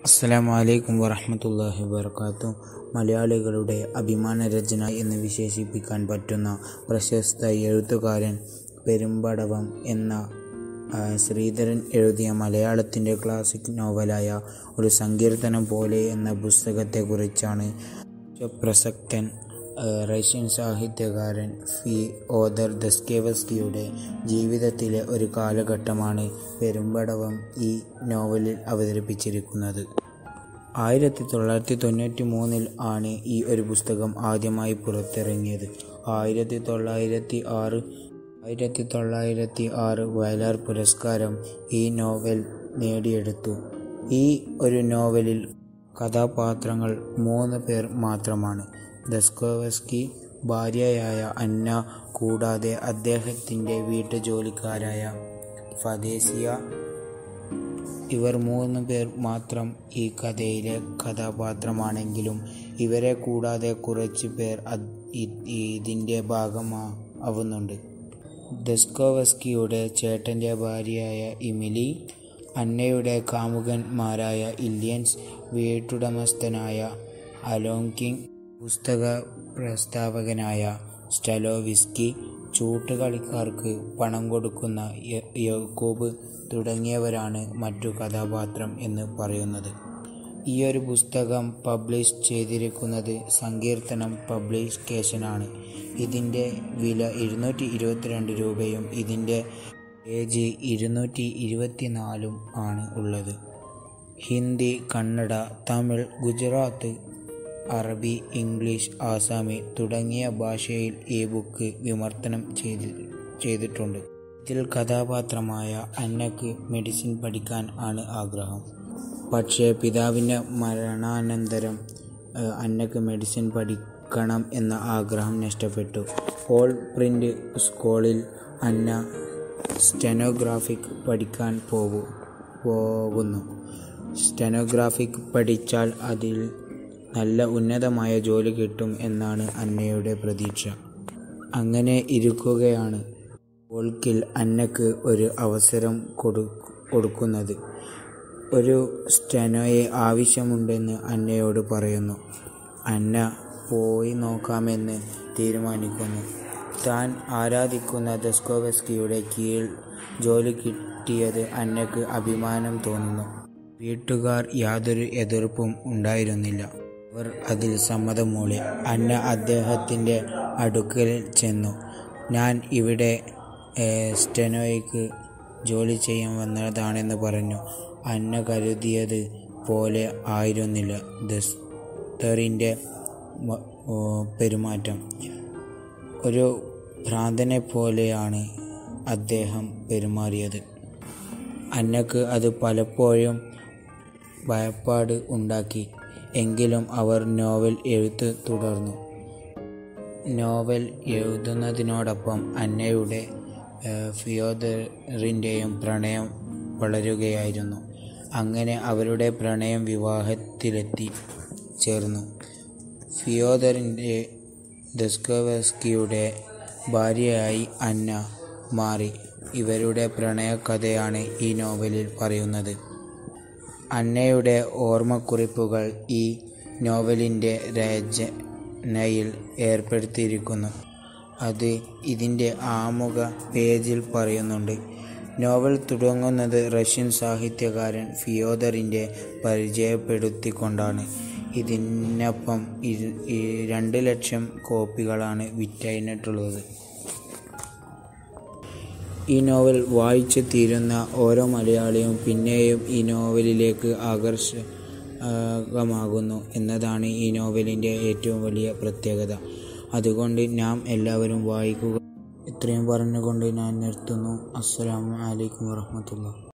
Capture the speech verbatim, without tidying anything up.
അസ്സലാമു അലൈക്കും വറഹ്മത്തുള്ളാഹി വബറകാതുഹു. മലയാളികളുടെ അഭിമാന രചന എന്ന് വിശേഷിപ്പിക്കാൻ പറ്റുന്ന പ്രശസ്ത എഴുത്തുകാരൻ പെരുമ്പടവം എന്ന ശ്രീധരൻ എഴുതിയ മലയാളത്തിൻ്റെ ക്ലാസിക് നോവലായ ഒരു സങ്കീർത്തനം പോലെ എന്ന പുസ്തകത്തെക്കുറിച്ചാണ് പ്രസക്തൻ റഷ്യൻ സാഹിത്യകാരൻ ഫിയോദർ ദസ്തയേവ്സ്കിയുടെ ജീവിതത്തിലെ ഒരു കാലഘട്ടമാണ് പെരുമ്പടവം ഈ നോവലിൽ അവതരിപ്പിച്ചിരിക്കുന്നത്. ആയിരത്തി തൊള്ളായിരത്തി തൊണ്ണൂറ്റി മൂന്നിൽ ആണ് ഈ ഒരു പുസ്തകം ആദ്യമായി പുറത്തിറങ്ങിയത്. ആയിരത്തി തൊള്ളായിരത്തി ആറ് ആയിരത്തി തൊള്ളായിരത്തി ആറ് വയലാർ പുരസ്കാരം ഈ നോവൽ നേടിയെടുത്തു. ഈ ഒരു നോവലിൽ കഥാപാത്രങ്ങൾ മൂന്ന് പേർ മാത്രമാണ്. ദസ്തയേവ്സ്കി, ഭാര്യയായ അന്ന, കൂടാതെ അദ്ദേഹത്തിൻ്റെ വീട്ടുജോലിക്കാരായ ഫദേസിയ. ഇവർ മൂന്ന് പേർ മാത്രം ഈ കഥയിലെ കഥാപാത്രമാണെങ്കിലും ഇവരെ കൂടാതെ കുറച്ച് പേർ ഇതിൻ്റെ ഭാഗമാവുന്നുണ്ട്. ദസ്തയേവ്സ്കിയുടെ ചേട്ടൻ്റെ ഭാര്യയായ ഇമിലി, അന്നയുടെ കാമുകന്മാരായ ഇല്യൻസ്, വീട്ടുടമസ്ഥനായ അലോങ്കിൻ, പുസ്തക പ്രസ്താവകനായ സ്റ്റലോവിസ്കി, ചൂട്ടുകളിക്കാർക്ക് പണം കൊടുക്കുന്ന യാക്കൂബ് തുടങ്ങിയവരാണ് മറ്റു കഥാപാത്രം എന്ന് പറയുന്നത്. ഈയൊരു പുസ്തകം പബ്ലിഷ് ചെയ്തിരിക്കുന്നത് സങ്കീർത്തനം പബ്ലിക്കേഷനാണ്. ഇതിൻ്റെ വില ഇരുന്നൂറ്റി ഇരുപത്തിരണ്ട് രൂപയും ഇതിൻ്റെ പേജ് ഇരുന്നൂറ്റി ഇരുപത്തി നാലും ആണ് ഉള്ളത്. ഹിന്ദി, കന്നഡ, തമിഴ്, ഗുജറാത്ത്, അറബി, ഇംഗ്ലീഷ്, ആസാമി തുടങ്ങിയ ഭാഷയിൽ ഈ ബുക്ക് വിവർത്തനം ചെയ്തി ചെയ്തിട്ടുണ്ട് ഇതിൽ കഥാപാത്രമായ അന്നയ്ക്ക് മെഡിസിൻ പഠിക്കാൻ ആണ് ആഗ്രഹം. പക്ഷേ പിതാവിൻ്റെ മരണാനന്തരം അന്നയ്ക്ക് മെഡിസിൻ പഠിക്കണം എന്ന ആഗ്രഹം നഷ്ടപ്പെട്ടു. ഓൾ പ്രിൻ്റ് സ്കൂളിൽ അന്ന സ്റ്റെനോഗ്രാഫിക് പഠിക്കാൻ പോകു പോകുന്നു സ്റ്റെനോഗ്രാഫിക് പഠിച്ചാൽ അതിൽ നല്ല ഉന്നതമായ ജോലി കിട്ടും എന്നാണ് അന്നയുടെ പ്രതീക്ഷ. അങ്ങനെ ഇരിക്കുകയാണ് ഓൾക്കിൽ അന്നയ്ക്ക് ഒരു അവസരം കൊടു കൊടുക്കുന്നത് ഒരു സ്റ്റെനോയെ ആവശ്യമുണ്ടെന്ന് അന്നയോട് പറയുന്നു. അന്ന പോയി നോക്കാമെന്ന് തീരുമാനിക്കുന്നു. താൻ ആരാധിക്കുന്ന ദസ്തയേവ്സ്കിയുടെ കീഴിൽ ജോലി കിട്ടിയത് അന്നയ്ക്ക് അഭിമാനം തോന്നുന്നു. വീട്ടുകാർ യാതൊരു എതിർപ്പും ഉണ്ടായിരുന്നില്ല. അവർ അതിൽ സമ്മതം മൂളി. അന്ന അദ്ദേഹത്തിൻ്റെ അടുക്കൽ ചെന്നു. ഞാൻ ഇവിടെ സ്റ്റെനോയ്ക്ക് ജോലി ചെയ്യാൻ വന്നതാണെന്ന് പറഞ്ഞു. അന്ന കരുതിയത് പോലെ ആയിരുന്നില്ല ദസ്തറിൻ്റെ പെരുമാറ്റം. ഒരു ഭ്രാന്തനെ പോലെയാണ് അദ്ദേഹം പെരുമാറിയത്. അന്നയ്ക്ക് അത് പലപ്പോഴും ഭയപ്പാട് ഉണ്ടാക്കി. എങ്കിലും അവർ നോവൽ എഴുത്ത് തുടർന്നു. നോവൽ എഴുതുന്നതിനോടൊപ്പം അന്നയുടെ ഫിയോദറിൻ്റെയും പ്രണയം വളരുകയായിരുന്നു. അങ്ങനെ അവരുടെ പ്രണയം വിവാഹത്തിലെത്തി ചേർന്നു. ഫിയോദറിൻ്റെ ദസ്തയേവ്സ്കിയുടെ ഭാര്യയായി അന്ന മാറി. ഇവരുടെ പ്രണയകഥയാണ് ഈ നോവലിൽ പറയുന്നത്. അന്നയുടെ ഓർമ്മക്കുറിപ്പുകൾ ഈ നോവലിൻ്റെ രചനയിൽ ഏർപ്പെടുത്തിയിരിക്കുന്നു. അത് ഇതിൻ്റെ ആമുഖ പേജിൽ പറയുന്നുണ്ട്. നോവൽ തുടങ്ങുന്നത് റഷ്യൻ സാഹിത്യകാരൻ ഫിയോദറിനെ പരിചയപ്പെടുത്തിക്കൊണ്ടാണ്. ഇതിനൊപ്പം രണ്ട് ലക്ഷം കോപ്പികളാണ് വിറ്റഴിഞ്ഞിട്ടുള്ളത്. ഈ നോവൽ വായിച്ചു തീരുന്ന ഓരോ മലയാളിയും പിന്നെയും ഈ നോവലിലേക്ക് ആകർഷകമാകുന്നു എന്നതാണ് ഈ നോവലിൻ്റെ ഏറ്റവും വലിയ പ്രത്യേകത. അതുകൊണ്ട് നാം എല്ലാവരും വായിക്കുക. ഇത്രയും പറഞ്ഞുകൊണ്ട് ഞാൻ നിർത്തുന്നു. അസ്സലാമു അലൈക്കും വറഹ്മത്തുള്ളാഹി.